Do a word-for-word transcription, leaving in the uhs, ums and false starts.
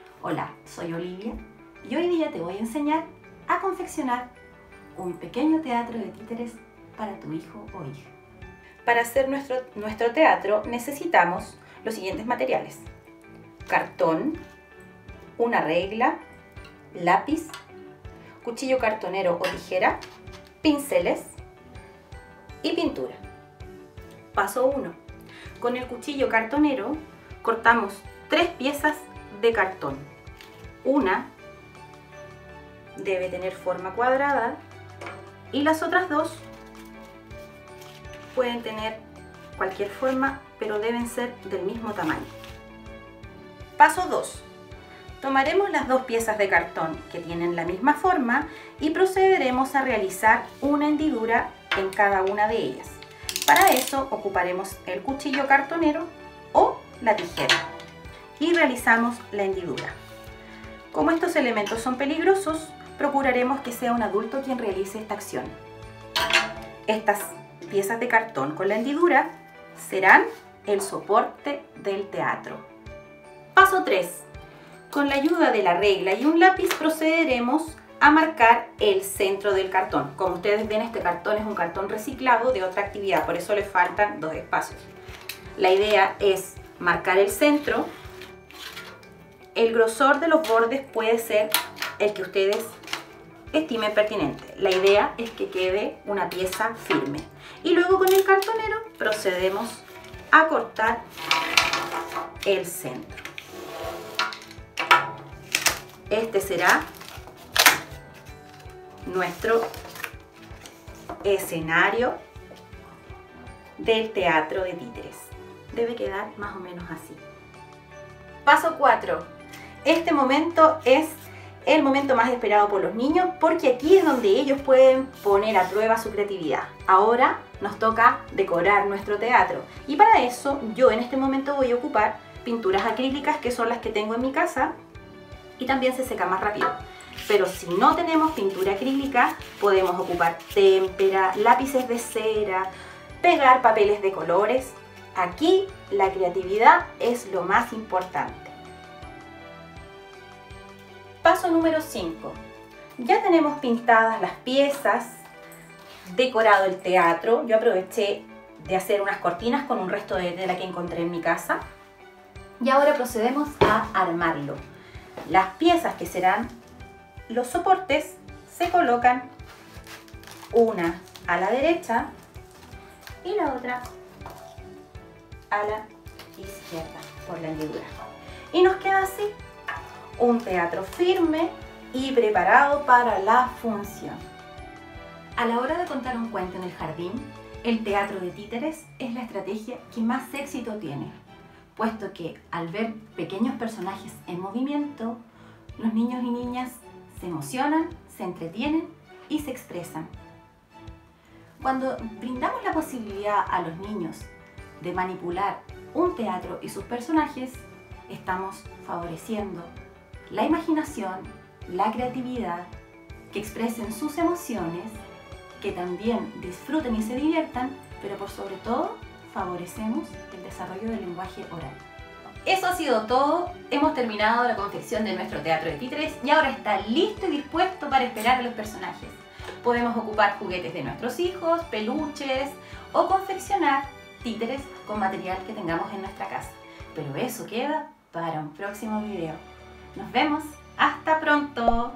Hola, soy Olivia y hoy día te voy a enseñar a confeccionar un pequeño teatro de títeres para tu hijo o hija. Para hacer nuestro, nuestro teatro necesitamos los siguientes materiales: cartón, una regla, lápiz, cuchillo cartonero o tijera, pinceles y pintura. Paso uno. Con el cuchillo cartonero cortamos tres piezas de cartón. Una debe tener forma cuadrada y las otras dos pueden tener cualquier forma, pero deben ser del mismo tamaño. Paso dos. Tomaremos las dos piezas de cartón que tienen la misma forma y procederemos a realizar una hendidura en cada una de ellas. Para eso ocuparemos el cuchillo cartonero o la tijera y realizamos la hendidura. Como estos elementos son peligrosos, procuraremos que sea un adulto quien realice esta acción. Estas piezas de cartón con la hendidura serán el soporte del teatro. Paso tres. Con la ayuda de la regla y un lápiz procederemos a marcar el centro del cartón. Como ustedes ven, este cartón es un cartón reciclado de otra actividad, por eso le faltan dos espacios. La idea es marcar el centro. El grosor de los bordes puede ser el que ustedes estimen pertinente. La idea es que quede una pieza firme. Y luego con el cartonero procedemos a cortar el centro. Este será nuestro escenario del teatro de títeres. Debe quedar más o menos así. Paso cuatro. Este momento es el momento más esperado por los niños porque aquí es donde ellos pueden poner a prueba su creatividad. Ahora nos toca decorar nuestro teatro y para eso yo en este momento voy a ocupar pinturas acrílicas, que son las que tengo en mi casa, y también se seca más rápido. Pero si no tenemos pintura acrílica, podemos ocupar témpera, lápices de cera, pegar papeles de colores. Aquí la creatividad es lo más importante. Paso número cinco. Ya tenemos pintadas las piezas, decorado el teatro. Yo aproveché de hacer unas cortinas con un resto de tela que encontré en mi casa. Y ahora procedemos a armarlo. Las piezas que serán los soportes se colocan una a la derecha y la otra a la izquierda por la hendidura. Y nos queda así un teatro firme y preparado para la función. A la hora de contar un cuento en el jardín, el teatro de títeres es la estrategia que más éxito tiene, puesto que al ver pequeños personajes en movimiento, los niños y niñas se emocionan, se entretienen y se expresan. Cuando brindamos la posibilidad a los niños de manipular un teatro y sus personajes, estamos favoreciendo la imaginación, la creatividad, que expresen sus emociones, que también disfruten y se diviertan, pero por sobre todo favorecemos el desarrollo del lenguaje oral. Eso ha sido todo. Hemos terminado la confección de nuestro teatro de títeres y ahora está listo y dispuesto para esperar a los personajes. Podemos ocupar juguetes de nuestros hijos, peluches o confeccionar títeres con material que tengamos en nuestra casa. Pero eso queda para un próximo video. Nos vemos. ¡Hasta pronto!